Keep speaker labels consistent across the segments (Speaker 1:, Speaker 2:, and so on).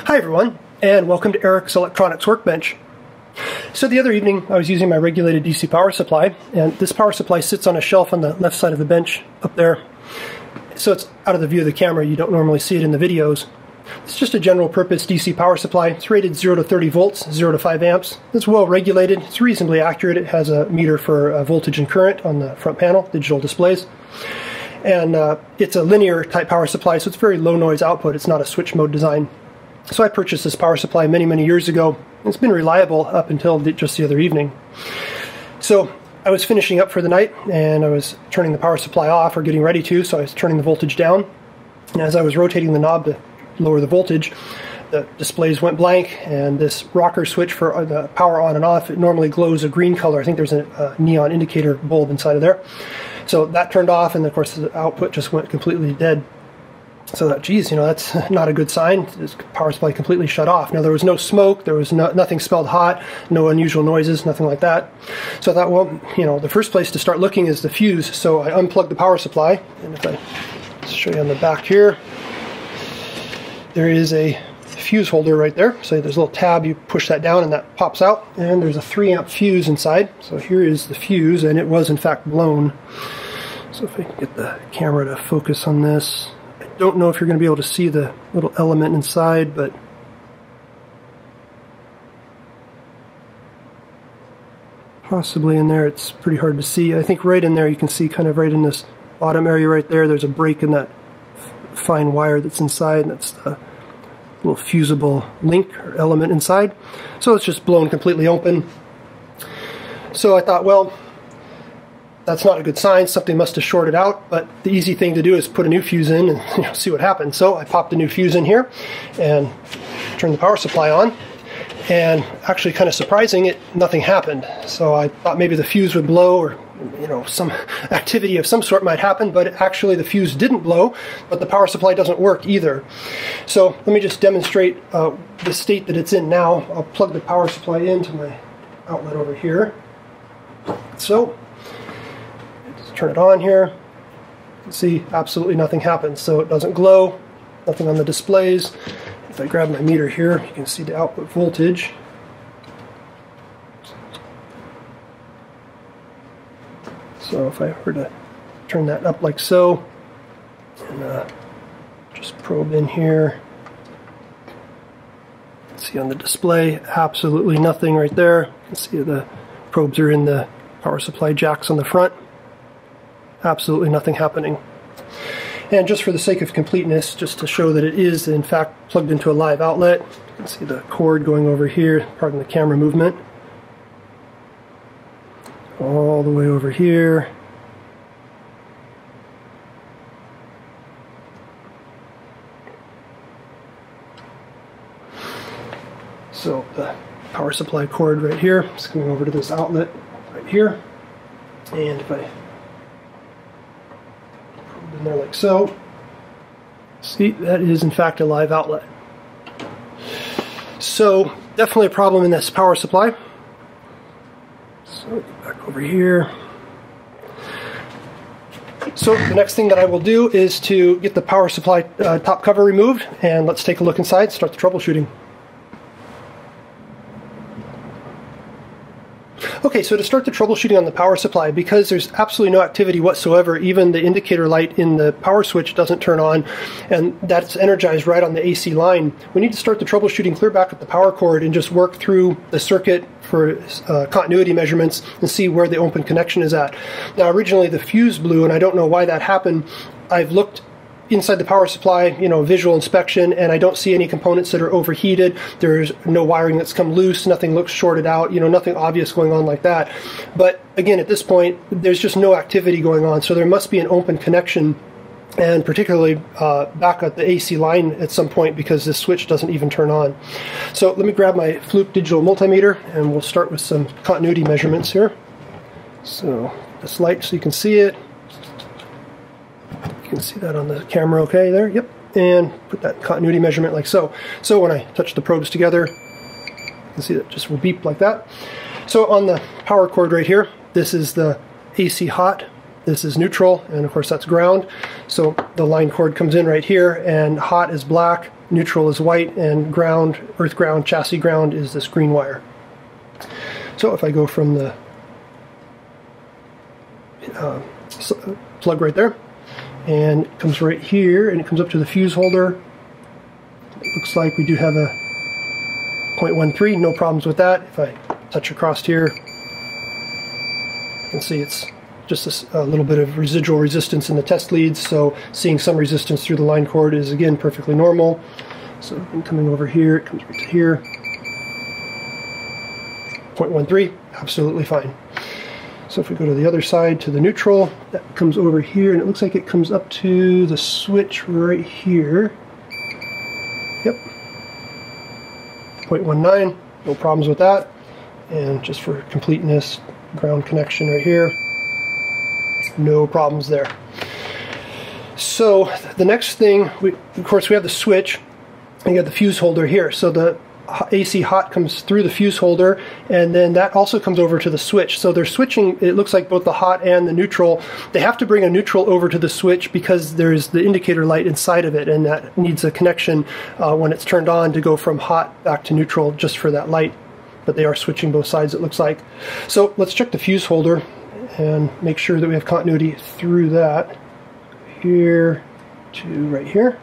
Speaker 1: Hi everyone, and welcome to Eric's Electronics Workbench. So the other evening I was using my regulated DC power supply, and this power supply sits on a shelf on the left side of the bench up there. So it's out of the view of the camera, you don't normally see it in the videos. It's just a general purpose DC power supply. It's rated 0 to 30 volts, 0 to 5 amps. It's well regulated, it's reasonably accurate. It has a meter for voltage and current on the front panel, digital displays. And it's a linear type power supply, so it's very low noise output. It's not a switch mode design. So I purchased this power supply many years ago. It's been reliable up until just the other evening. So I was finishing up for the night and I was turning the power supply off, or getting ready to, so I was turning the voltage down. And as I was rotating the knob to lower the voltage, the displays went blank, and this rocker switch for the power on and off, it normally glows a green color. I think there's a neon indicator bulb inside of there. So that turned off, and of course the output just went completely dead. So I thought, geez, that's not a good sign. This power supply completely shut off. Now there was no smoke, there was nothing smelled hot, no unusual noises, nothing like that. So I thought, well, the first place to start looking is the fuse. So I unplugged the power supply, and if I show you on the back here, there is a fuse holder right there. So there's a little tab, you push that down and that pops out, and there's a 3 amp fuse inside. So here is the fuse, and it was in fact blown. So if I can get the camera to focus on this, I don't know if you're going to be able to see the little element inside, but possibly in there. It's pretty hard to see. I think right in there you can see, kind of right in this bottom area right there, there's a break in that fine wire that's inside, and that's the little fusible link or element inside. So it's just blown completely open. So I thought, well, that's not a good sign. Something must have shorted out, but the easy thing to do is put a new fuse in and see what happens. So I popped a new fuse in here and turned the power supply on, and actually, kind of surprising, nothing happened. So I thought maybe the fuse would blow, or some activity of some sort might happen, but actually the fuse didn't blow, but the power supply doesn't work either. So let me just demonstrate the state that it's in now. I'll plug the power supply into my outlet over here. So just turn it on here. You can see absolutely nothing happens. So it doesn't glow, nothing on the displays. If I grab my meter here, you can see the output voltage. So if I were to turn that up like so, and just probe in here, see on the display, absolutely nothing right there. You can see the probes are in the power supply jacks on the front. Absolutely nothing happening. And just for the sake of completeness, just to show that it is in fact plugged into a live outlet, you can see the cord going over here, pardon the camera movement, all the way over here. So the power supply cord right here is coming over to this outlet right here, and if I probe in there like so, see, that is in fact a live outlet. So definitely a problem in this power supply. So back over here. So the next thing that I will do is to get the power supply top cover removed, and let's take a look inside, start the troubleshooting. Okay, so to start the troubleshooting on the power supply, because there's absolutely no activity whatsoever, even the indicator light in the power switch doesn't turn on, and that's energized right on the AC line, we need to start the troubleshooting clear back at the power cord and just work through the circuit for continuity measurements and see where the open connection is at. Now originally the fuse blew, and I don't know why that happened. I've looked inside the power supply, visual inspection, and I don't see any components that are overheated. There's no wiring that's come loose, nothing looks shorted out, nothing obvious going on like that. But again, at this point, there's just no activity going on, so there must be an open connection, and particularly back at the AC line at some point, because this switch doesn't even turn on. So let me grab my Fluke digital multimeter, and we'll start with some continuity measurements here. So this light so you can see it. You can see that on the camera okay there, yep. And put that continuity measurement like so. So when I touch the probes together, you can see that just will beep like that. So on the power cord right here, this is the AC hot This is neutral, and of course that's ground. So the line cord comes in right here, and hot is black, neutral is white, and ground, earth ground, chassis ground is this green wire. So if I go from the plug right there, and it comes right here, and it comes up to the fuse holder. It looks like we do have a 0.13, no problems with that. If I touch across here, you can see it's just a little bit of residual resistance in the test leads, so seeing some resistance through the line cord is again perfectly normal. So coming over here, it comes right to here. 0.13, absolutely fine. So if we go to the other side, to the neutral, that comes over here, and it looks like it comes up to the switch right here. Yep. 0.19, no problems with that. And just for completeness, ground connection right here. No problems there. So the next thing, of course we have the switch, and you have the fuse holder here. So the AC hot comes through the fuse holder, and then that also comes over to the switch. So they're switching, it looks like both the hot and the neutral. They have to bring a neutral over to the switch because there's the indicator light inside of it, and that needs a connection when it's turned on to go from hot back to neutral just for that light. But they are switching both sides, it looks like. So let's check the fuse holder and make sure that we have continuity through that. Here to right here.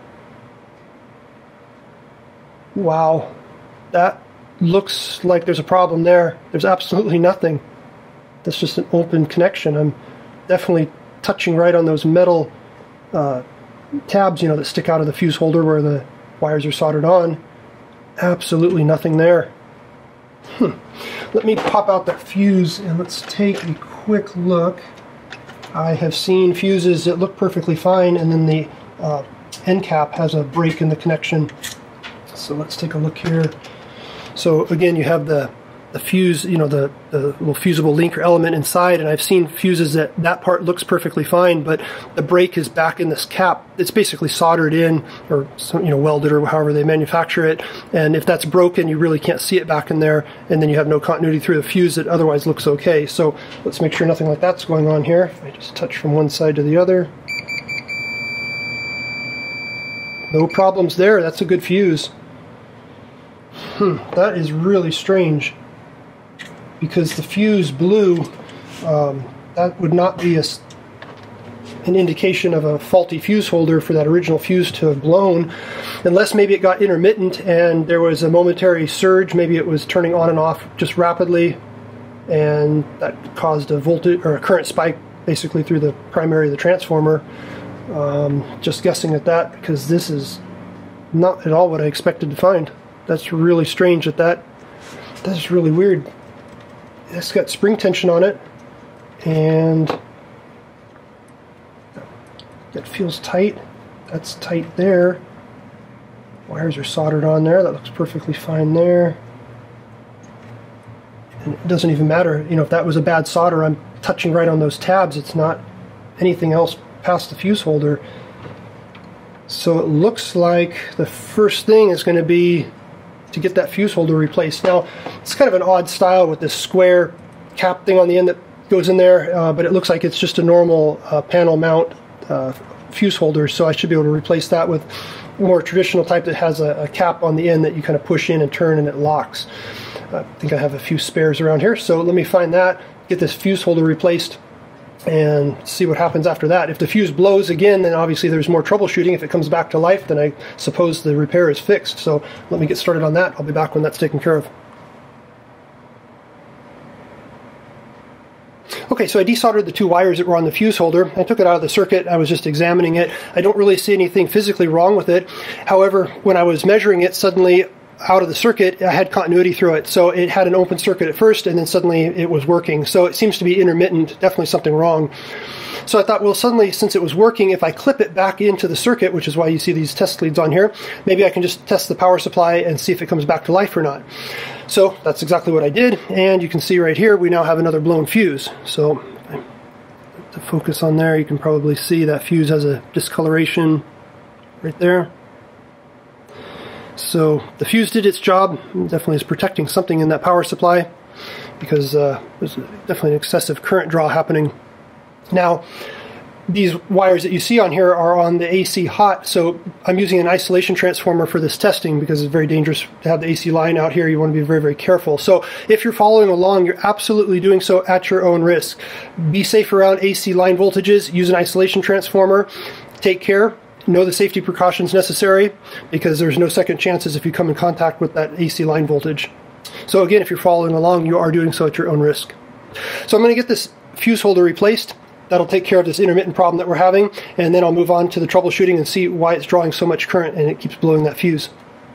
Speaker 1: Wow. That looks like there's a problem there. There's absolutely nothing. That's just an open connection. I'm definitely touching right on those metal tabs, you know, that stick out of the fuse holder where the wires are soldered on. Absolutely nothing there. Let me pop out that fuse and let's take a quick look. I have seen fuses that look perfectly fine, and then the end cap has a break in the connection. So let's take a look here. So again, you have the fuse, you know, the little fusible link or element inside, and I've seen fuses that part looks perfectly fine, but the break is back in this cap. It's basically soldered in, or welded, or however they manufacture it. And if that's broken, you really can't see it back in there, and then you have no continuity through the fuse that otherwise looks okay. So let's make sure nothing like that's going on here. If I just touch from one side to the other, no problems there. That's a good fuse. That is really strange, because the fuse blew. That would not be an indication of a faulty fuse holder for that original fuse to have blown, unless maybe it got intermittent and there was a momentary surge. Maybe it was turning on and off just rapidly, and that caused a voltage or a current spike basically through the primary of the transformer. Just guessing at that, because this is not at all what I expected to find. That's really strange. That's really weird. It's got spring tension on it, and that feels tight. That's tight there. Wires are soldered on there. That looks perfectly fine there. And it doesn't even matter, if that was a bad solder. I'm touching right on those tabs. It's not anything else past the fuse holder. So it looks like the first thing is going to be to get that fuse holder replaced. Now, it's kind of an odd style with this square cap thing on the end that goes in there, but it looks like it's just a normal panel mount fuse holder, so I should be able to replace that with a more traditional type that has a cap on the end that you kind of push in and turn and it locks. I think I have a few spares around here, so let me find that, get this fuse holder replaced, and see what happens after that. If the fuse blows again, then obviously there's more troubleshooting. If it comes back to life, then I suppose the repair is fixed. So let me get started on that. I'll be back when that's taken care of. Okay, so I desoldered the two wires that were on the fuse holder. I took it out of the circuit. I was just examining it. I don't really see anything physically wrong with it. However, when I was measuring it, suddenly out of the circuit, I had continuity through it. So it had an open circuit at first, and then suddenly it was working. So it seems to be intermittent, definitely something wrong. So I thought, well, suddenly, since it was working, if I clip it back into the circuit, which is why you see these test leads on here, maybe I can just test the power supply and see if it comes back to life or not. So that's exactly what I did, and you can see right here, we now have another blown fuse. So to focus on there, you can probably see that fuse has a discoloration right there. So the fuse did its job. It definitely is protecting something in that power supply, because there's definitely an excessive current draw happening Now, these wires that you see on here are on the AC hot, so I'm using an isolation transformer for this testing because it's very dangerous to have the AC line out here. You want to be very, very careful. So if you're following along, you're absolutely doing so at your own risk. Be safe around AC line voltages. Use an isolation transformer. Take care. Know the safety precautions necessary because there's no second chances if you come in contact with that AC line voltage. So again, if you're following along, you are doing so at your own risk. So I'm going to get this fuse holder replaced. That'll take care of this intermittent problem that we're having, and then I'll move on to the troubleshooting and see why it's drawing so much current and it keeps blowing that fuse.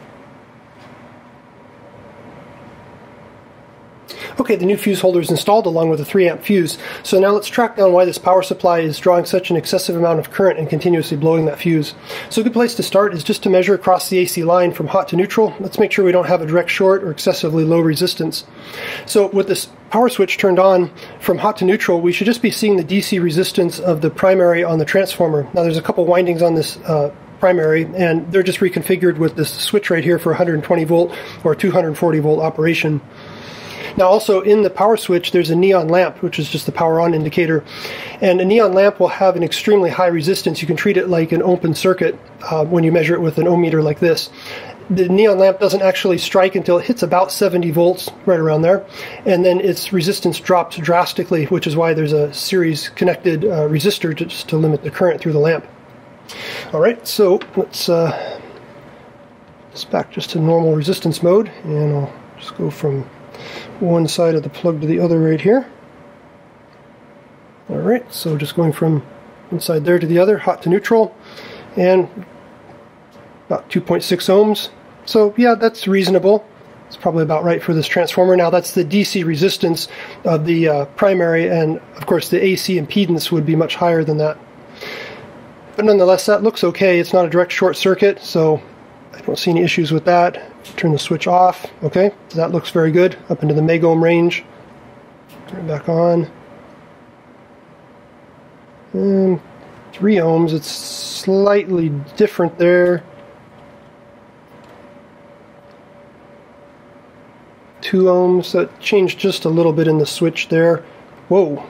Speaker 1: Okay, the new fuse holder is installed along with a 3-amp fuse. So now let's track down why this power supply is drawing such an excessive amount of current and continuously blowing that fuse. So a good place to start is just to measure across the AC line from hot to neutral. Let's make sure we don't have a direct short or excessively low resistance. So with this power switch turned on from hot to neutral, we should just be seeing the DC resistance of the primary on the transformer. Now there's a couple windings on this primary, and they're just reconfigured with this switch right here for 120 volt or 240 volt operation. Now also in the power switch there's a neon lamp, which is just the power on indicator, and a neon lamp will have an extremely high resistance. You can treat it like an open circuit when you measure it with an ohm meter like this. The neon lamp doesn't actually strike until it hits about 70 volts, right around there, and then its resistance drops drastically, which is why there's a series connected resistor just to limit the current through the lamp. Alright, so let's back just to normal resistance mode, and I'll just go from one side of the plug to the other right here. Alright, so just going from one side there to the other, hot to neutral, and about 2.6 ohms. So yeah, that's reasonable. It's probably about right for this transformer. Now that's the DC resistance of the primary, and of course the AC impedance would be much higher than that. But nonetheless, that looks okay. It's not a direct short circuit, so I don't see any issues with that. Turn the switch off. Okay, so that looks very good, up into the megohm range. Turn it back on. And 3 ohms, it's slightly different there. 2 ohms, that changed just a little bit in the switch there. Whoa.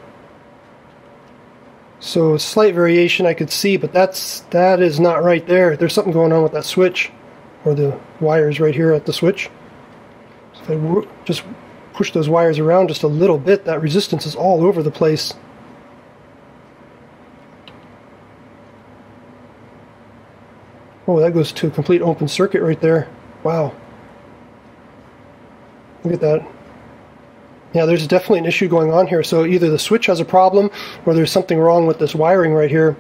Speaker 1: So a slight variation I could see, but that is not right there. There's something going on with that switch, or the wires right here at the switch. So if I just push those wires around just a little bit, that resistance is all over the place. Oh, that goes to a complete open circuit right there. Wow. Look at that. Yeah, there's definitely an issue going on here. So either the switch has a problem or there's something wrong with this wiring right here.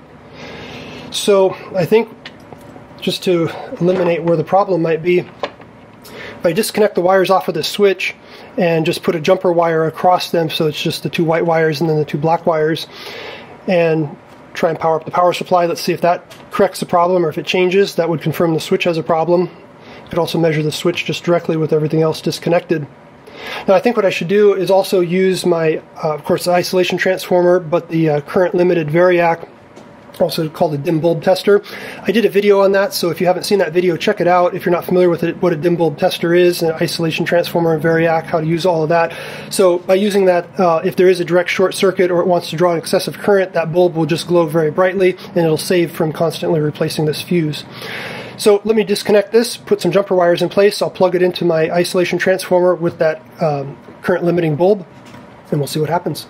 Speaker 1: So I think just to eliminate where the problem might be, if I disconnect the wires off of the switch and just put a jumper wire across them, so it's just the 2 white wires and then the 2 black wires, and try and power up the power supply. Let's see if that corrects the problem, or if it changes, that would confirm the switch has a problem. You could also measure the switch just directly with everything else disconnected. Now I think what I should do is also use my, of course, the isolation transformer, but the current limited variac, also called a dim bulb tester. I did a video on that, so if you haven't seen that video, check it out. If you're not familiar with it, what a dim bulb tester is, an isolation transformer and variac, how to use all of that. So by using that, if there is a direct short circuit or it wants to draw an excessive current, that bulb will just glow very brightly, and it'll save from constantly replacing this fuse. So let me disconnect this, put some jumper wires in place. I'll plug it into my isolation transformer with that current limiting bulb, and we'll see what happens.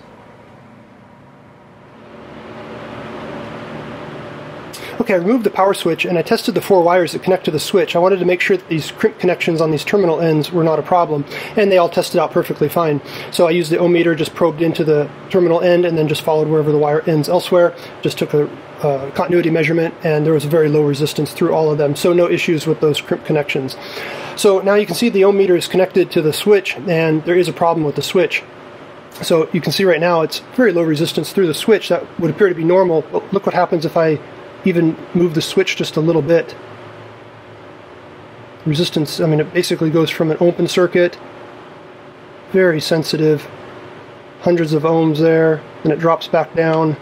Speaker 1: Okay, I removed the power switch and I tested the 4 wires that connect to the switch. I wanted to make sure that these crimp connections on these terminal ends were not a problem, and they all tested out perfectly fine. So I used the ohm meter, just probed into the terminal end, and then just followed wherever the wire ends elsewhere. Just took a continuity measurement, and there was a very low resistance through all of them, so no issues with those crimp connections. So now you can see the ohm meter is connected to the switch, and there is a problem with the switch. So you can see right now it's very low resistance through the switch. That would appear to be normal, but look what happens if I even move the switch just a little bit. Resistance, I mean, it basically goes from an open circuit, very sensitive, hundreds of ohms there, and it drops back down.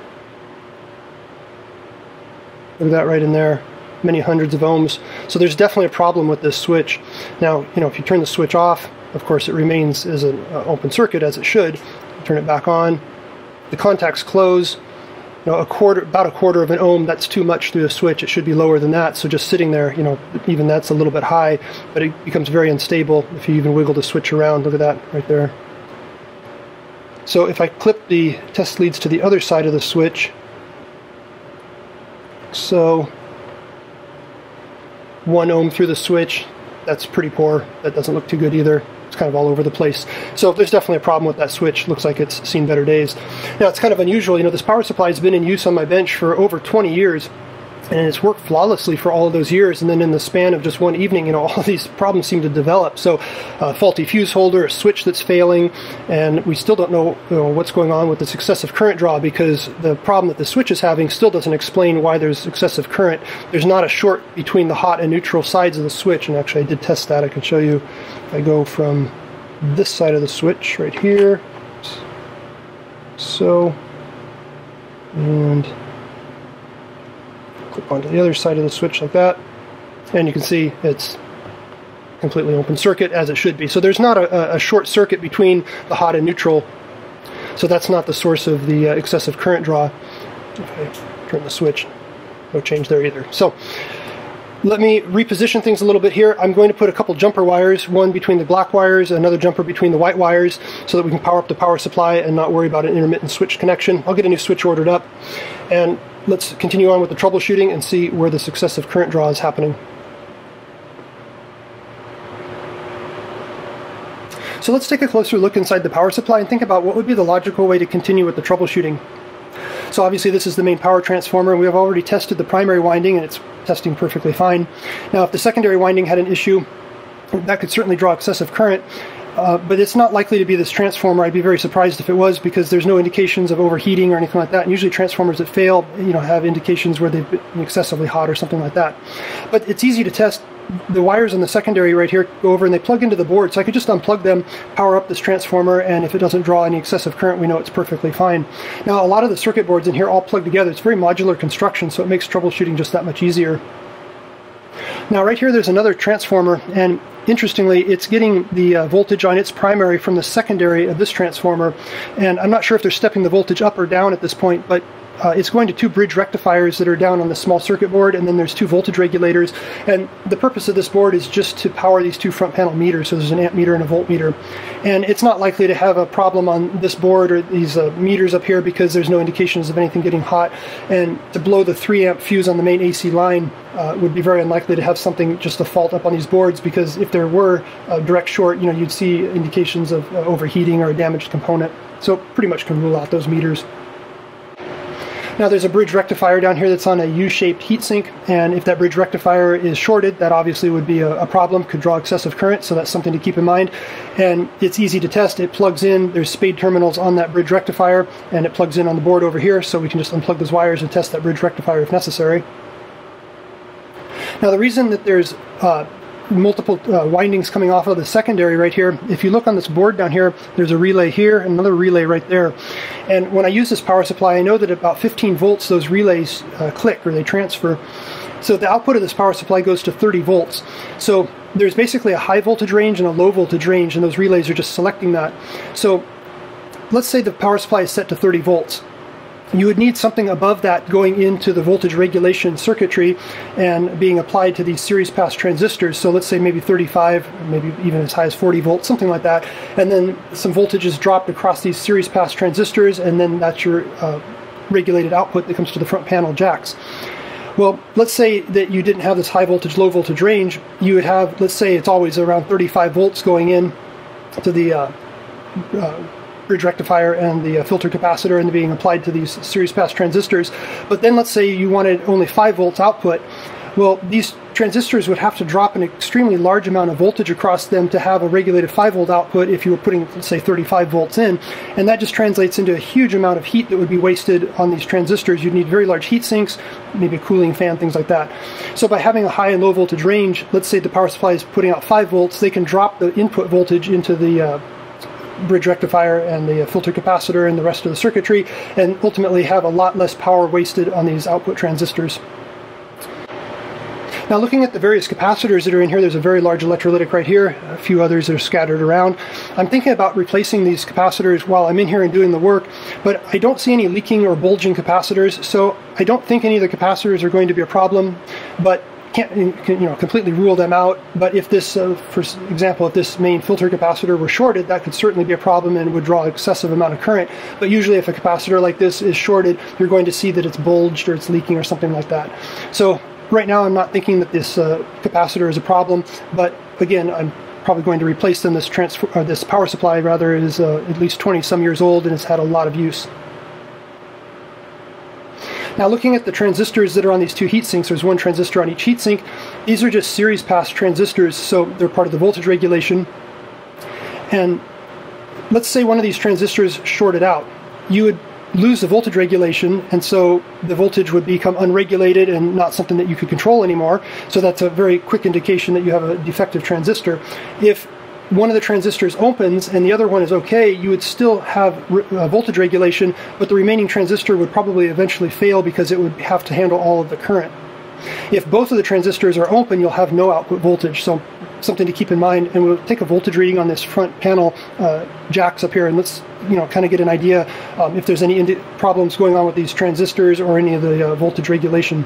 Speaker 1: Look at that right in there, many hundreds of ohms. So there's definitely a problem with this switch. Now, if you turn the switch off, of course it remains as an open circuit as it should. Turn it back on, the contacts close, about a quarter of an ohm, that's too much through the switch. It should be lower than that. So just sitting there, even that's a little bit high, but it becomes very unstable if you even wiggle the switch around. Look at that right there. So if I clip the test leads to the other side of the switch, so 1 ohm through the switch, that's pretty poor. That doesn't look too good either. It's kind of all over the place. So there's definitely a problem with that switch. Looks like it's seen better days. Now, it's kind of unusual. This power supply has been in use on my bench for over 20 years, and it's worked flawlessly for all of those years. And then in the span of just one evening, all of these problems seem to develop. So faulty fuse holder, a switch that's failing, and we still don't know, what's going on with this excessive current draw, because the problem that the switch is having still doesn't explain why there's excessive current. There's not a short between the hot and neutral sides of the switch. And actually, I did test that. I can show you. If I go from this side of the switch right here, so, and clip onto the other side of the switch like that, and you can see it's completely open circuit, as it should be. So there's not a short circuit between the hot and neutral, so that's not the source of the excessive current draw. If I turn the switch, no change there either. So let me reposition things a little bit here. I'm going to put a couple jumper wires, one between the black wires, another jumper between the white wires, so that we can power up the power supply and not worry about an intermittent switch connection. I'll get a new switch ordered up, and let's continue on with the troubleshooting and see where this excessive current draw is happening. So let's take a closer look inside the power supply and think about what would be the logical way to continue with the troubleshooting. So obviously this is the main power transformer. We have already tested the primary winding, and it's testing perfectly fine. Now, if the secondary winding had an issue, that could certainly draw excessive current, but it's not likely to be this transformer. I'd be very surprised if it was, because there's no indications of overheating or anything like that. And usually transformers that fail, have indications where they've been excessively hot or something like that. But it's easy to test. The wires on the secondary right here go over and they plug into the board, so I could just unplug them, power up this transformer, and if it doesn't draw any excessive current, we know it's perfectly fine. Now, a lot of the circuit boards in here all plug together. It's very modular construction, so it makes troubleshooting just that much easier. Now, right here there's another transformer, and interestingly, it's getting the voltage on its primary from the secondary of this transformer, and I'm not sure if they're stepping the voltage up or down at this point, but it's going to 2 bridge rectifiers that are down on the small circuit board, and then there's 2 voltage regulators. And the purpose of this board is just to power these 2 front panel meters. So there's an amp meter and a volt meter. And it's not likely to have a problem on this board or these meters up here, because there's no indications of anything getting hot. And to blow the 3 amp fuse on the main AC line would be very unlikely to have something, just a fault up on these boards, because if there were a direct short, you'd see indications of overheating or a damaged component. So pretty much can rule out those meters. Now, there's a bridge rectifier down here that's on a U-shaped heatsink, and if that bridge rectifier is shorted, that obviously would be a problem, could draw excessive current, so that's something to keep in mind. And it's easy to test. It plugs in, there's spade terminals on that bridge rectifier, and it plugs in on the board over here, so we can just unplug those wires and test that bridge rectifier if necessary. Now, the reason that there's multiple windings coming off of the secondary right here, if you look on this board down here, there's a relay here and another relay right there. And when I use this power supply, I know that at about 15 volts those relays click, or they transfer. So the output of this power supply goes to 30 volts. So there's basically a high voltage range and a low voltage range, and those relays are just selecting that. So let's say the power supply is set to 30 volts. You would need something above that going into the voltage regulation circuitry and being applied to these series pass transistors. So let's say maybe 35, maybe even as high as 40 volts, something like that. And then some voltage is dropped across these series pass transistors, and then that's your regulated output that comes to the front panel jacks. Well, let's say that you didn't have this high voltage, low voltage range. You would have, let's say it's always around 35 volts going in to the bridge rectifier and the filter capacitor, and being applied to these series pass transistors. But then let's say you wanted only 5 volts output. Well, these transistors would have to drop an extremely large amount of voltage across them to have a regulated 5 volt output if you were putting, let's say, 35 volts in. And that just translates into a huge amount of heat that would be wasted on these transistors. You'd need very large heat sinks, maybe a cooling fan, things like that. So by having a high and low voltage range, let's say the power supply is putting out 5 volts, they can drop the input voltage into the bridge rectifier and the filter capacitor and the rest of the circuitry, and ultimately have a lot less power wasted on these output transistors. Now looking at the various capacitors that are in here, there's a very large electrolytic right here, a few others that are scattered around. I'm thinking about replacing these capacitors while I'm in here and doing the work, but I don't see any leaking or bulging capacitors, so I don't think any of the capacitors are going to be a problem, but can't completely rule them out. But if this, for example, if this main filter capacitor were shorted, that could certainly be a problem and would draw excessive amount of current. But usually if a capacitor like this is shorted, you're going to see that it's bulged or it's leaking or something like that. So right now I'm not thinking that this capacitor is a problem, but again, I'm probably going to replace them. This power supply rather is at least 20 some years old and has had a lot of use. Now looking at the transistors that are on these two heat sinks, there's one transistor on each heat sink. These are just series pass transistors, so they're part of the voltage regulation. And let's say one of these transistors shorted out. You would lose the voltage regulation, and so the voltage would become unregulated and not something that you could control anymore. So that's a very quick indication that you have a defective transistor. If one of the transistors opens and the other one is okay, you would still have voltage regulation, but the remaining transistor would probably eventually fail because it would have to handle all of the current. If both of the transistors are open, you'll have no output voltage, so something to keep in mind. And we'll take a voltage reading on this front panel jacks up here, and let's kind of get an idea if there's any problems going on with these transistors or any of the voltage regulation.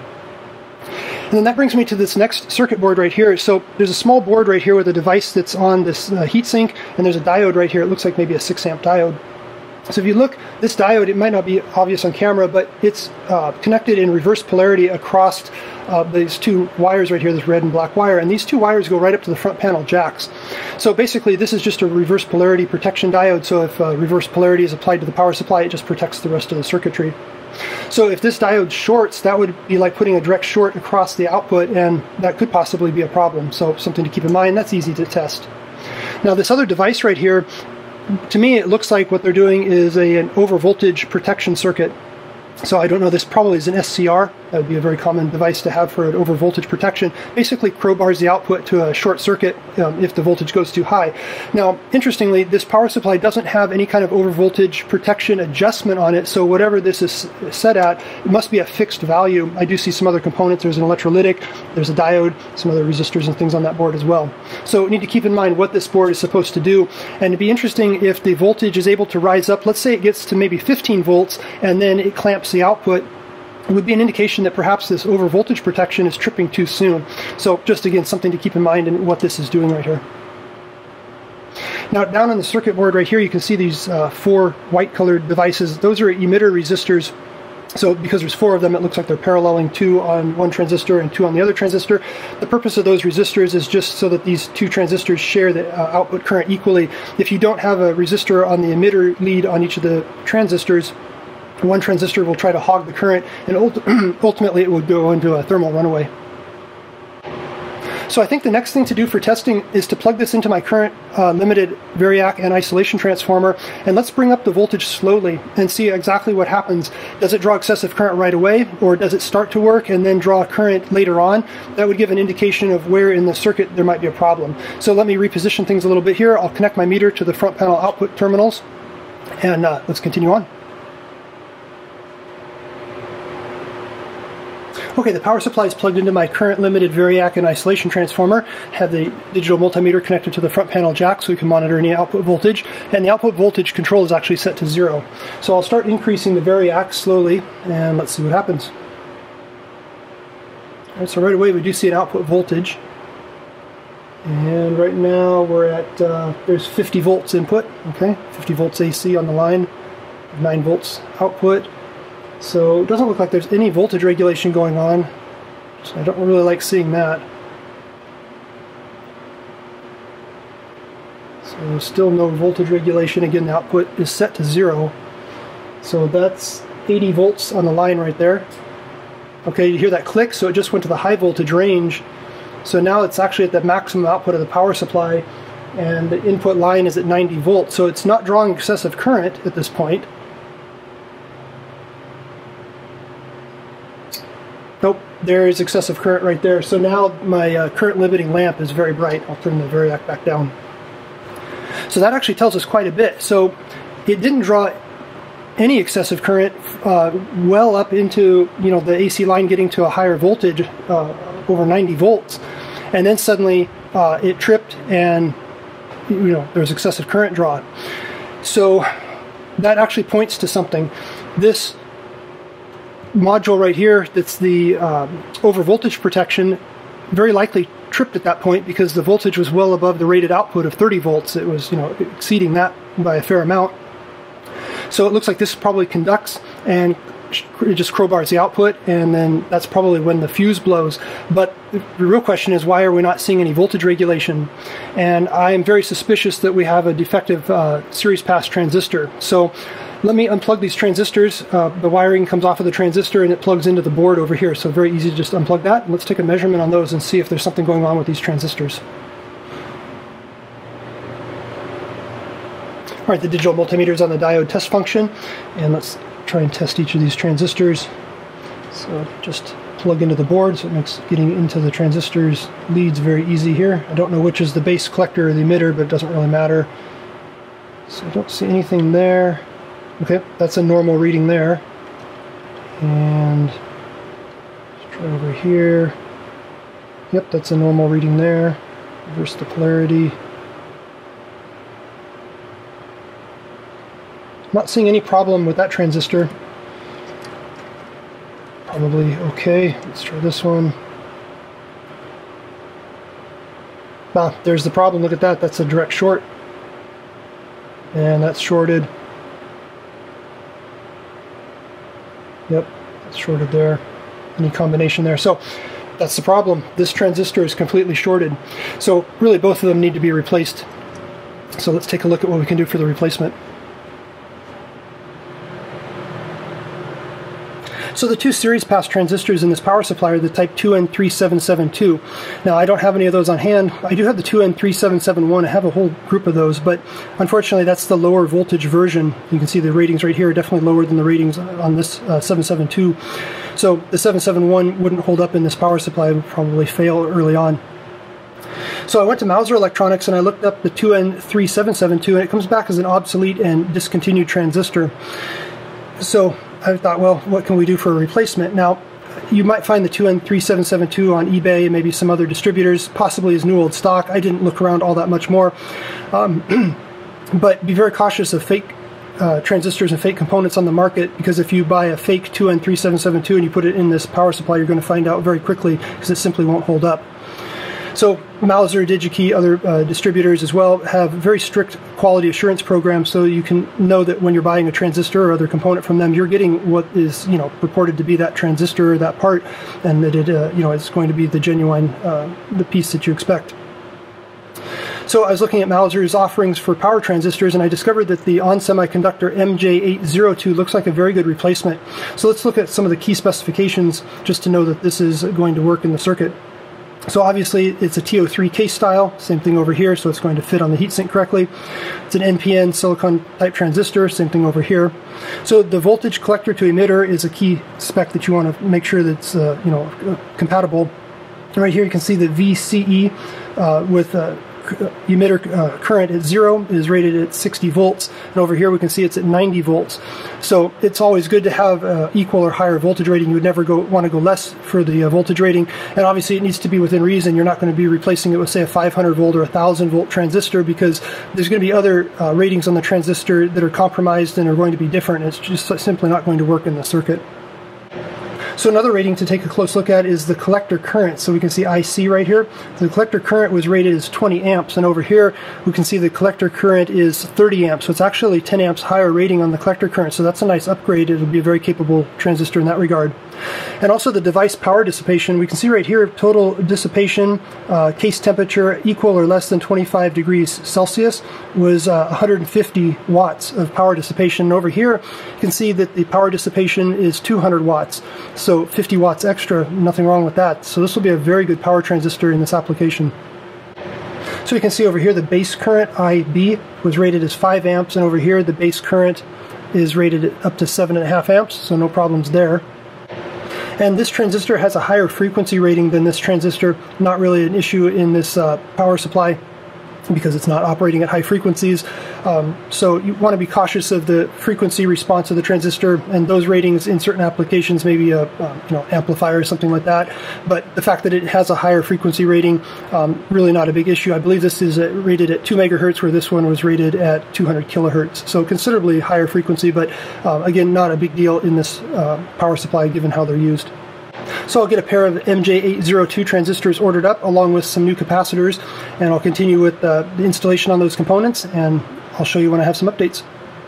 Speaker 1: And then that brings me to this next circuit board right here. So there's a small board right here with a device that's on this heatsink, and there's a diode right here. It looks like maybe a 6-amp diode. So if you look, this diode, it might not be obvious on camera, but it's connected in reverse polarity across these two wires right here, this red and black wire, and these two wires go right up to the front panel jacks. So basically this is just a reverse polarity protection diode, so if reverse polarity is applied to the power supply, it just protects the rest of the circuitry. So if this diode shorts, that would be like putting a direct short across the output, and that could possibly be a problem. So something to keep in mind. That's easy to test. Now this other device right here, to me it looks like what they're doing is an overvoltage protection circuit. So I don't know, this probably is an SCR. That would be a very common device to have for an overvoltage protection. Basically crowbars the output to a short circuit if the voltage goes too high. Now, interestingly, this power supply doesn't have any kind of overvoltage protection adjustment on it, so whatever this is set at, it must be a fixed value. I do see some other components. There's an electrolytic, there's a diode, some other resistors and things on that board as well. So we need to keep in mind what this board is supposed to do, and it'd be interesting if the voltage is able to rise up. Let's say it gets to maybe 15 volts, and then it clamps the output. It would be an indication that perhaps this over voltage protection is tripping too soon. So just again, something to keep in mind in what this is doing right here. Now down on the circuit board right here, you can see these 4 white colored devices. Those are emitter resistors. So because there's 4 of them, it looks like they're paralleling 2 on one transistor and 2 on the other transistor. The purpose of those resistors is just so that these 2 transistors share the output current equally. If you don't have a resistor on the emitter lead on each of the transistors, one transistor will try to hog the current, and ultimately it would go into a thermal runaway. So I think the next thing to do for testing is to plug this into my current limited variac and isolation transformer, and let's bring up the voltage slowly and see exactly what happens. Does it draw excessive current right away, or does it start to work and then draw current later on? That would give an indication of where in the circuit there might be a problem. So let me reposition things a little bit here. I'll connect my meter to the front panel output terminals, and let's continue on. Okay, the power supply is plugged into my current limited variac and isolation transformer. Have the digital multimeter connected to the front panel jack so we can monitor any output voltage. And the output voltage control is actually set to 0. So I'll start increasing the variac slowly, and let's see what happens. All right, so right away we do see an output voltage. And right now we're at, there's 50 volts input, okay? 50 volts AC on the line, 9 volts output. So it doesn't look like there's any voltage regulation going on, so I don't really like seeing that. So still no voltage regulation. Again, the output is set to 0. So that's 80 volts on the line right there. Okay, you hear that click, so it just went to the high voltage range. So now it's actually at the maximum output of the power supply, and the input line is at 90 volts. So it's not drawing excessive current at this point. Nope, there is excessive current right there. So now my current limiting lamp is very bright. I'll turn the variac back down. So that actually tells us quite a bit. So it didn't draw any excessive current well up into the AC line getting to a higher voltage over 90 volts, and then suddenly it tripped and there was excessive current draw. So that actually points to something. This module right here, that's the over voltage protection, very likely tripped at that point because the voltage was well above the rated output of 30 volts. It was exceeding that by a fair amount. So it looks like this probably conducts and it just crowbars the output, and then that's probably when the fuse blows. But the real question is, why are we not seeing any voltage regulation? And I am very suspicious that we have a defective series pass transistor. So let me unplug these transistors. The wiring comes off of the transistor and it plugs into the board over here, so very easy to just unplug that. And let's take a measurement on those and see if there's something going on with these transistors. All right, the digital multimeter is on the diode test function, and let's try and test each of these transistors. So just plug into the board, so it makes getting into the transistors leads very easy here. I don't know which is the base collector or the emitter, but it doesn't really matter. So I don't see anything there. Okay, that's a normal reading there. And let's try over here. Yep, that's a normal reading there. Reverse the polarity. Not seeing any problem with that transistor. Probably okay. Let's try this one. Ah, there's the problem. Look at that. That's a direct short. And that's shorted. Yep, that's shorted there. Any combination there. So that's the problem. This transistor is completely shorted. So really both of them need to be replaced. So let's take a look at what we can do for the replacement. So the two series pass transistors in this power supply are the type 2N3772. Now I don't have any of those on hand. I do have the 2N3771. I have a whole group of those, but unfortunately that's the lower voltage version. You can see the ratings right here are definitely lower than the ratings on this 772. So the 771 wouldn't hold up in this power supply. It would probably fail early on. So I went to Mouser Electronics and I looked up the 2N3772, and it comes back as an obsolete and discontinued transistor. So I thought, well, what can we do for a replacement? Now, you might find the 2N3772 on eBay and maybe some other distributors, possibly as new old stock. I didn't look around all that much more. But be very cautious of fake transistors and fake components on the market, because if you buy a fake 2N3772 and you put it in this power supply, you're going to find out very quickly because it simply won't hold up. So Mouser, DigiKey, other distributors as well have very strict quality assurance programs, so you can know that when you're buying a transistor or other component from them, you're getting what is purported to be that transistor or that part, and that it it's going to be the genuine the piece that you expect. So I was looking at Mouser's offerings for power transistors, and I discovered that the ON Semiconductor MJ802 looks like a very good replacement. So let's look at some of the key specifications just to know that this is going to work in the circuit. So obviously it's a TO3 case style, same thing over here, so it's going to fit on the heatsink correctly. It's an NPN silicon type transistor, same thing over here. So the voltage collector to emitter is a key spec that you want to make sure that's compatible. Right here you can see the VCE with emitter current at 0 is rated at 60 volts, and over here we can see it's at 90 volts. So it's always good to have equal or higher voltage rating. You would never want to go less for the voltage rating, and obviously it needs to be within reason. You're not going to be replacing it with, say, a 500 volt or a 1000 volt transistor, because there's going to be other ratings on the transistor that are compromised and are going to be different. It's just simply not going to work in the circuit. So another rating to take a close look at is the collector current. So we can see IC right here. The collector current was rated as 20 amps, and over here we can see the collector current is 30 amps. So it's actually 10 amps higher rating on the collector current. So that's a nice upgrade. It'll be a very capable transistor in that regard. And also the device power dissipation. We can see right here total dissipation, case temperature equal or less than 25 degrees Celsius was 150 watts of power dissipation. And over here you can see that the power dissipation is 200 watts. So 50 watts extra, nothing wrong with that. So this will be a very good power transistor in this application. So you can see over here the base current, IB, was rated as 5 amps, and over here the base current is rated up to 7.5 amps, so no problems there. And this transistor has a higher frequency rating than this transistor, not really an issue in this power supply. because it's not operating at high frequencies. So you want to be cautious of the frequency response of the transistor, and those ratings in certain applications, maybe a amplifier or something like that. But the fact that it has a higher frequency rating, really not a big issue. I believe this is rated at 2 megahertz, where this one was rated at 200 kilohertz. So considerably higher frequency, but again, not a big deal in this power supply given how they're used. So I'll get a pair of MJ802 transistors ordered up along with some new capacitors, and I'll continue with the installation on those components, and I'll show you when I have some updates.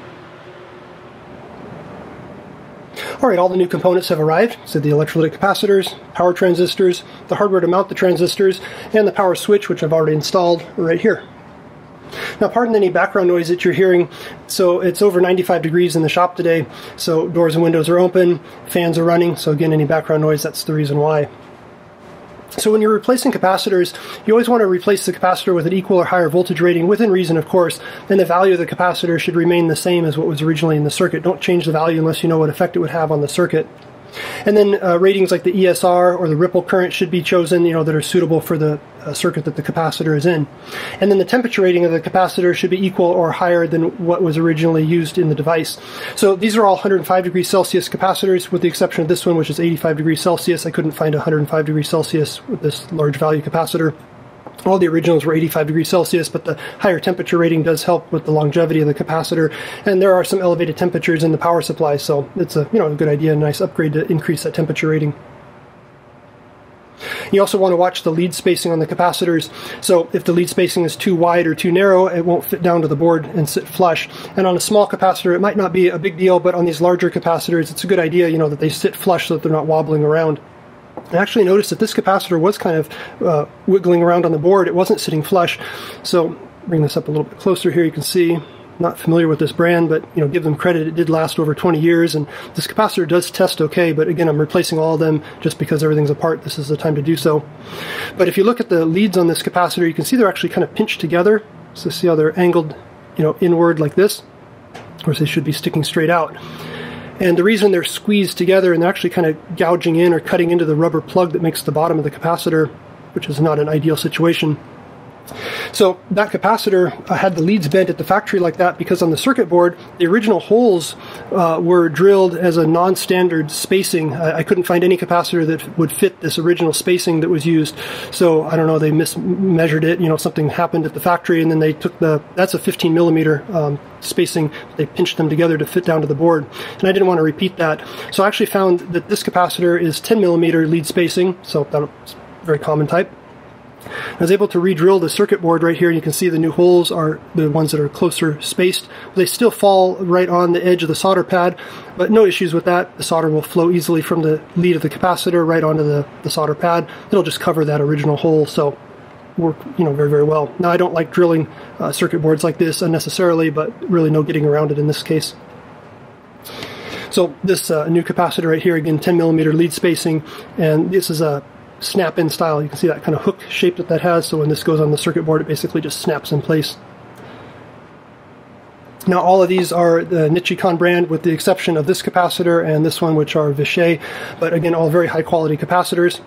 Speaker 1: Alright, all the new components have arrived. So the electrolytic capacitors, power transistors, the hardware to mount the transistors, and the power switch, which I've already installed right here. Now, pardon any background noise that you're hearing. So it's over 95 degrees in the shop today, so doors and windows are open, fans are running, so again, any background noise, that's the reason why. So when you're replacing capacitors, you always want to replace the capacitor with an equal or higher voltage rating, within reason, of course, and the value of the capacitor should remain the same as what was originally in the circuit. Don't change the value unless you know what effect it would have on the circuit. And then ratings like the ESR or the ripple current should be chosen, that are suitable for the circuit that the capacitor is in. And then the temperature rating of the capacitor should be equal or higher than what was originally used in the device. So these are all 105 degrees Celsius capacitors, with the exception of this one, which is 85 degrees Celsius. I couldn't find 105 degrees Celsius with this large value capacitor. All the originals were 85 degrees Celsius, but the higher temperature rating does help with the longevity of the capacitor. And there are some elevated temperatures in the power supply, so it's a good idea, a nice upgrade to increase that temperature rating. You also want to watch the lead spacing on the capacitors. So if the lead spacing is too wide or too narrow, it won't fit down to the board and sit flush. And on a small capacitor, it might not be a big deal, but on these larger capacitors, it's a good idea, that they sit flush so that they're not wobbling around. I actually noticed that this capacitor was kind of wiggling around on the board. It wasn't sitting flush. So bring this up a little bit closer here. You can see, not familiar with this brand, but give them credit. It did last over 20 years, and this capacitor does test okay. But again, I'm replacing all of them just because everything's apart. This is the time to do so. But if you look at the leads on this capacitor, you can see they're actually kind of pinched together. So see how they're angled, inward like this. Of course, they should be sticking straight out. And the reason they're squeezed together and they're actually kind of gouging in or cutting into the rubber plug that makes the bottom of the capacitor, which is not an ideal situation. So that capacitor had the leads bent at the factory like that because on the circuit board, the original holes were drilled as a non-standard spacing. I couldn't find any capacitor that would fit this original spacing that was used. So I don't know, they mismeasured it, something happened at the factory, and then they took that's a 15 millimeter spacing, they pinched them together to fit down to the board. And I didn't want to repeat that. So I actually found that this capacitor is 10 millimeter lead spacing, so that's a very common type. I was able to re-drill the circuit board right here, and you can see the new holes are the ones that are closer spaced. They still fall right on the edge of the solder pad, but no issues with that. The solder will flow easily from the lead of the capacitor right onto the solder pad. It'll just cover that original hole, so work very, very well. Now, I don't like drilling circuit boards like this unnecessarily, but really no getting around it in this case. So this new capacitor right here, again, 10 millimeter lead spacing, and this is a snap-in style. You can see that kind of hook shape that has, so when this goes on the circuit board, it basically just snaps in place. Now, all of these are the Nichicon brand, with the exception of this capacitor and this one, which are Vishay, but again, all very high-quality capacitors.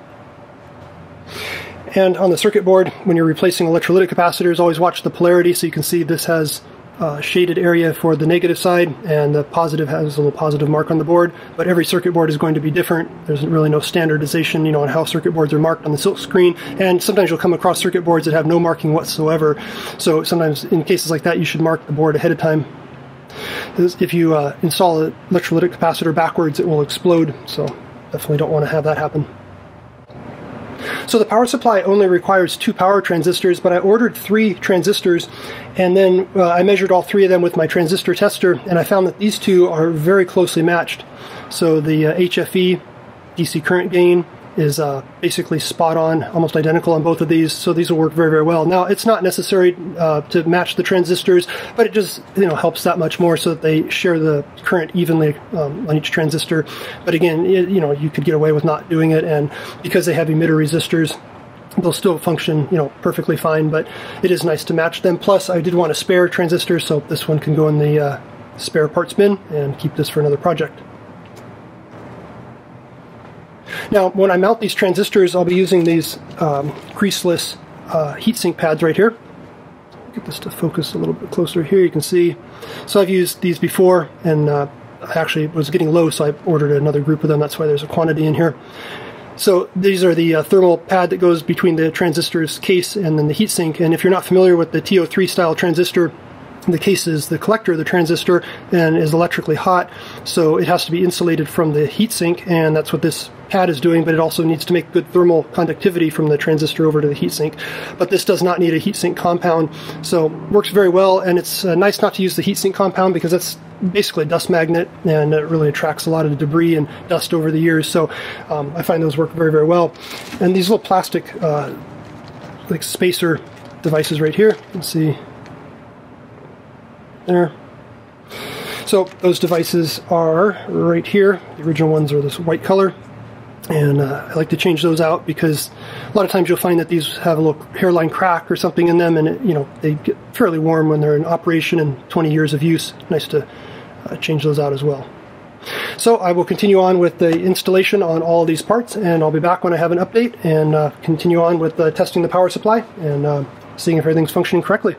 Speaker 1: And on the circuit board, when you're replacing electrolytic capacitors, always watch the polarity. So you can see this has a shaded area for the negative side, and the positive has a little positive mark on the board. But every circuit board is going to be different. There's really no standardization, on how circuit boards are marked on the silk screen. And sometimes you'll come across circuit boards that have no marking whatsoever. So sometimes in cases like that, you should mark the board ahead of time. If you install an electrolytic capacitor backwards, it will explode. So definitely don't want to have that happen. So the power supply only requires 2 power transistors, but I ordered 3 transistors, and then I measured all 3 of them with my transistor tester, and I found that these 2 are very closely matched. So the HFE DC current gain is basically spot on, almost identical on both of these, so these will work very, very well. Now, it's not necessary to match the transistors, but it just helps that much more so that they share the current evenly on each transistor. But again, you could get away with not doing it, and because they have emitter resistors, they'll still function perfectly fine, but it is nice to match them. Plus, I did want a spare transistor, so this one can go in the spare parts bin and keep this for another project. Now, when I mount these transistors, I'll be using these greaseless heatsink pads right here. get this to focus a little bit closer here. You can see. So I've used these before, and I actually was getting low, so I ordered another group of them. That's why there's a quantity in here. So these are the thermal pad that goes between the transistor's case and then the heatsink. And if you're not familiar with the TO3 style transistor, the case is the collector of the transistor and is electrically hot, so it has to be insulated from the heatsink, and that's what this pad is doing, but it also needs to make good thermal conductivity from the transistor over to the heatsink. But this does not need a heatsink compound, so works very well, and it's nice not to use the heatsink compound because it's basically a dust magnet, and it really attracts a lot of the debris and dust over the years, so I find those work very, very well. And these little plastic like spacer devices right here, you can see there. So those devices are right here. The original ones are this white color, and I like to change those out because a lot of times you'll find that these have a little hairline crack or something in them, and they get fairly warm when they're in operation and 20 years of use. Nice to change those out as well. So I will continue on with the installation on all of these parts, and I'll be back when I have an update and continue on with testing the power supply and seeing if everything's functioning correctly.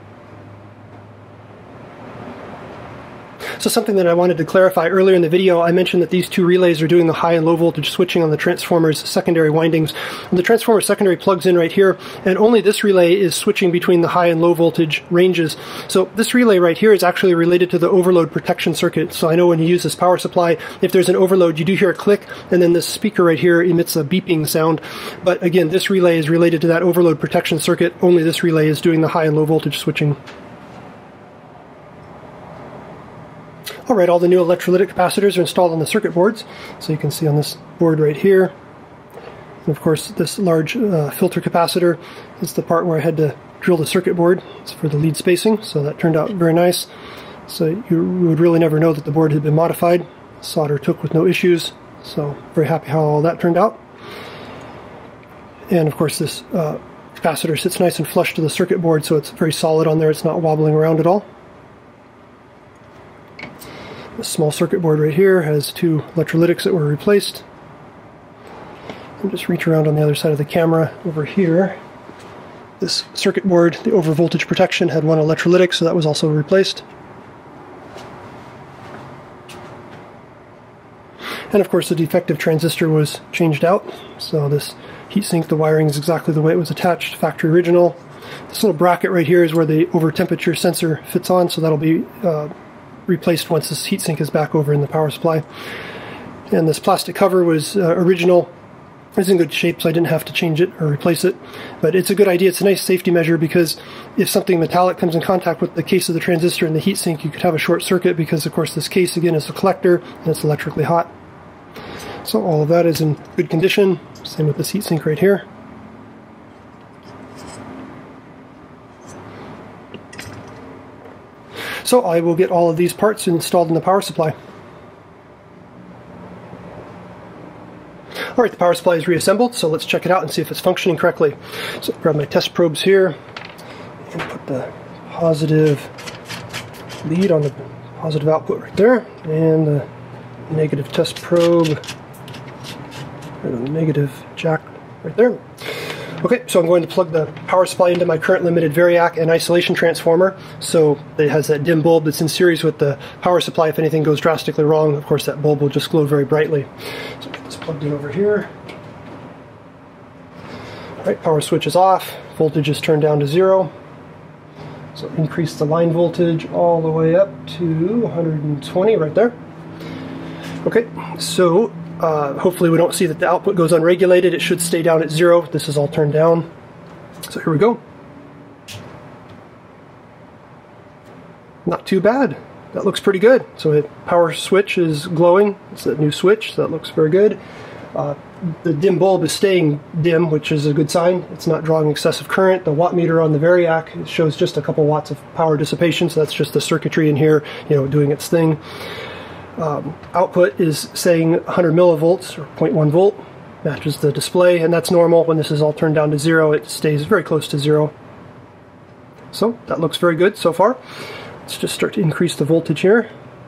Speaker 1: So something that I wanted to clarify earlier in the video, I mentioned that these two relays are doing the high and low voltage switching on the transformer's secondary windings. And the transformer secondary plugs in right here, and only this relay is switching between the high and low voltage ranges. So this relay right here is actually related to the overload protection circuit. So I know when you use this power supply, if there's an overload, you do hear a click, and then this speaker right here emits a beeping sound. But again, this relay is related to that overload protection circuit. Only this relay is doing the high and low voltage switching. Alright, all the new electrolytic capacitors are installed on the circuit boards, so you can see on this board right here. And of course, this large filter capacitor is the part where I had to drill the circuit board. It's for the lead spacing, so that turned out very nice. So you would really never know that the board had been modified. Solder took with no issues, so very happy how all that turned out. And of course, this capacitor sits nice and flush to the circuit board, so it's very solid on there. It's not wobbling around at all. This small circuit board right here has two electrolytics that were replaced. And just reach around on the other side of the camera over here. This circuit board, the over voltage protection, had one electrolytic, so that was also replaced. And of course the defective transistor was changed out. So this heatsink, the wiring is exactly the way it was attached, factory original. This little bracket right here is where the over temperature sensor fits on, so that'll be replaced once this heatsink is back over in the power supply. And this plastic cover was original. It's in good shape, so I didn't have to change it or replace it. But it's a good idea. It's a nice safety measure because if something metallic comes in contact with the case of the transistor and the heatsink, you could have a short circuit because, of course, this case, again, is a collector and it's electrically hot. So all of that is in good condition. Same with this heatsink right here. So I will get all of these parts installed in the power supply. Alright, the power supply is reassembled, so let's check it out and see if it's functioning correctly. So grab my test probes here and put the positive lead on the positive output right there, and the negative test probe right on the negative jack right there. Okay, so I'm going to plug the power supply into my current limited variac and isolation transformer. So it has that dim bulb that's in series with the power supply. If anything goes drastically wrong, of course that bulb will just glow very brightly. So get this plugged in over here. Alright, power switch is off. Voltage is turned down to 0. So increase the line voltage all the way up to 120 right there. Okay, so hopefully we don't see that the output goes unregulated. It should stay down at 0. This is all turned down. So here we go. Not too bad. That looks pretty good. So the power switch is glowing. It's that new switch, so that looks very good. The dim bulb is staying dim, which is a good sign. It's not drawing excessive current. The watt meter on the variac shows just a couple watts of power dissipation, so that's just the circuitry in here, doing its thing. Output is saying 100 millivolts or 0.1 volt, matches the display, and that's normal. When this is all turned down to 0, it stays very close to 0. So that looks very good so far. Let's just start to increase the voltage here.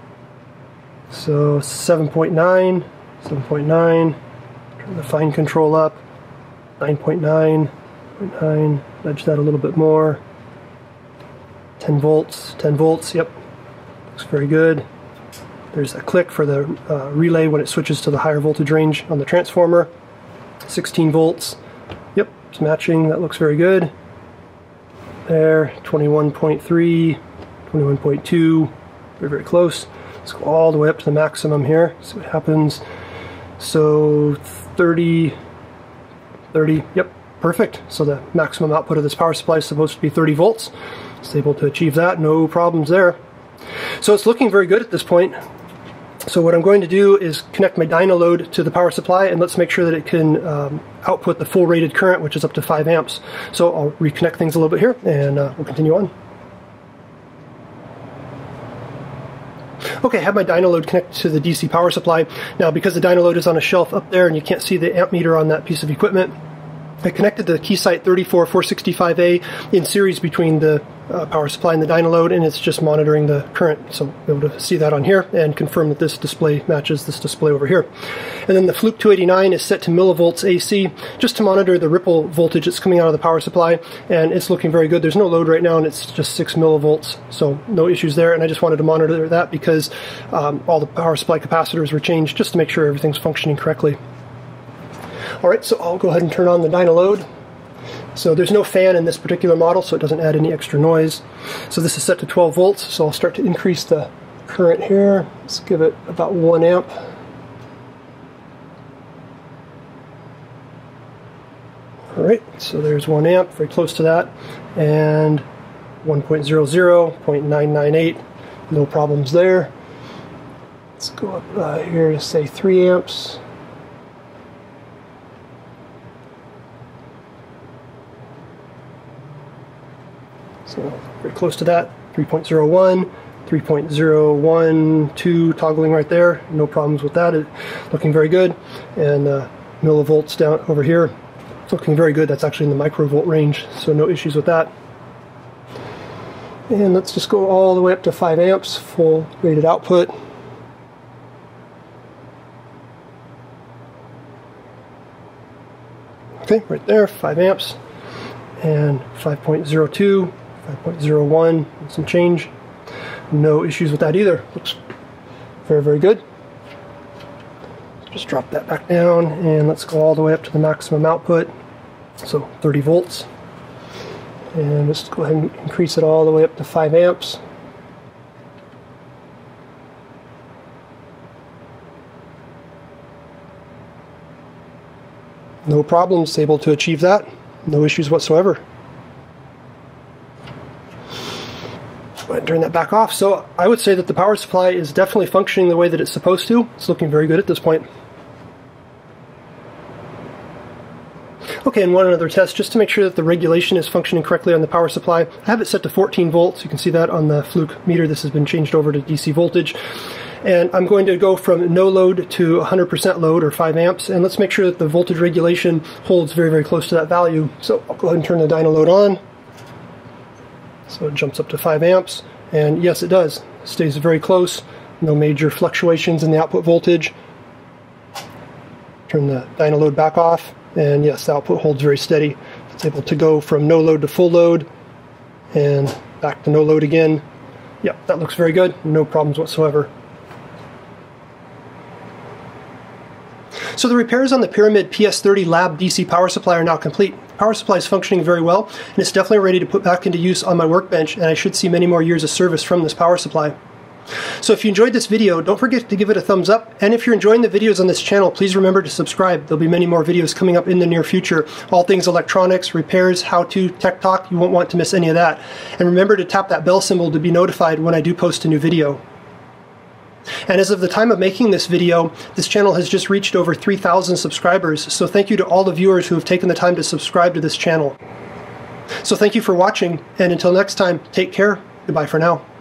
Speaker 1: So 7.9, 7.9, turn the fine control up, 9.9, 9.9, nudge that a little bit more. 10 volts, 10 volts, yep, looks very good. There's a click for the relay when it switches to the higher voltage range on the transformer. 16 volts, yep, it's matching, that looks very good. There, 21.3, 21.2, very, very close. Let's go all the way up to the maximum here, see what happens. So 30, yep, perfect. So the maximum output of this power supply is supposed to be 30 volts. It's able to achieve that, no problems there. So it's looking very good at this point. So what I'm going to do is connect my Dynaload to the power supply, and let's make sure that it can output the full rated current, which is up to 5 amps. So I'll reconnect things a little bit here, and we'll continue on. Okay, I have my Dynaload connected to the DC power supply. Now, because the Dynaload is on a shelf up there and you can't see the amp meter on that piece of equipment, I connected the Keysight 34465A in series between the power supply and the Dynaload, and it's just monitoring the current. So I'll be able to see that on here and confirm that this display matches this display over here. And then the Fluke 289 is set to millivolts AC, just to monitor the ripple voltage that's coming out of the power supply, and it's looking very good. There's no load right now, and it's just 6 millivolts, so no issues there. And I just wanted to monitor that because all the power supply capacitors were changed just to make sure everything's functioning correctly. Alright, so I'll go ahead and turn on the Dynaload. So there's no fan in this particular model, so it doesn't add any extra noise. So this is set to 12 volts, so I'll start to increase the current here. Let's give it about 1 amp. Alright, so there's 1 amp, very close to that. And 1.00, 0.998, no problems there. Let's go up here to say 3 amps. So very close to that, 3.01, 3.012 toggling right there, no problems with that, looking very good. And millivolts down over here, it's looking very good. That's actually in the microvolt range, so no issues with that. And let's just go all the way up to 5 amps, full rated output. Okay, right there, 5 amps, and 5.02. 5.01 and some change. No issues with that either. Looks very, very good. Just drop that back down and let's go all the way up to the maximum output. So 30 volts. And let's go ahead and increase it all the way up to 5 amps. No problems, able to achieve that. No issues whatsoever. Go ahead and turn that back off. So I would say that the power supply is definitely functioning the way that it's supposed to. It's looking very good at this point. Okay, and one other test just to make sure that the regulation is functioning correctly on the power supply. I have it set to 14 volts. You can see that on the Fluke meter. This has been changed over to DC voltage. And I'm going to go from no load to 100% load, or 5 amps, and let's make sure that the voltage regulation holds very, very close to that value. So I'll go ahead and turn the Dynaload on. So it jumps up to 5 amps, and yes, it does. It stays very close. No major fluctuations in the output voltage. Turn the Dynaload back off, and yes, the output holds very steady. It's able to go from no load to full load, and back to no load again. Yep, that looks very good. No problems whatsoever. So the repairs on the Pyramid PS30 Lab DC power supply are now complete. The power supply is functioning very well, and it's definitely ready to put back into use on my workbench, and I should see many more years of service from this power supply. So if you enjoyed this video, don't forget to give it a thumbs up, and if you're enjoying the videos on this channel, please remember to subscribe. There'll be many more videos coming up in the near future. All things electronics, repairs, how-to, tech talk, you won't want to miss any of that. And remember to tap that bell symbol to be notified when I do post a new video. And as of the time of making this video, this channel has just reached over 3,000 subscribers, so thank you to all the viewers who have taken the time to subscribe to this channel. So thank you for watching, and until next time, take care. Goodbye for now.